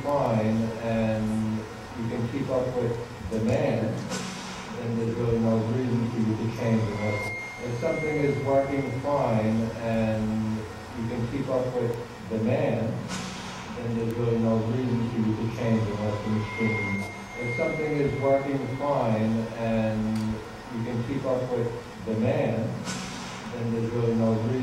fine and you can keep up with demand, then there's really no reason for you to change it. If something is working fine and you can keep up with demand, then there's really no reason for you to change unless the machine. If something is working fine and you can keep up with demand, then there's really no reason